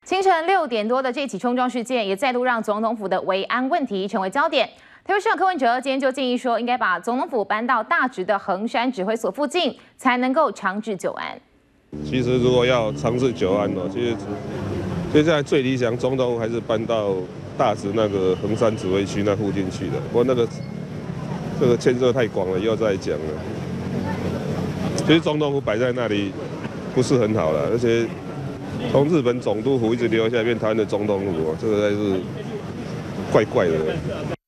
清晨6点多的这起冲撞事件，也再度让总统府的维安问题成为焦点。台北市长柯文哲今天就建议说，应该把总统府搬到大直的衡山指挥所附近，才能够长治久安。 其实如果要长治久安其实现在最理想，总统府还是搬到大直那个衡山指挥区那附近去的。不过这个牵涉太广了，又再讲了。其实总统府摆在那里不是很好了，而且从日本总督府一直留下来变台湾的总统府，这个还是怪怪的。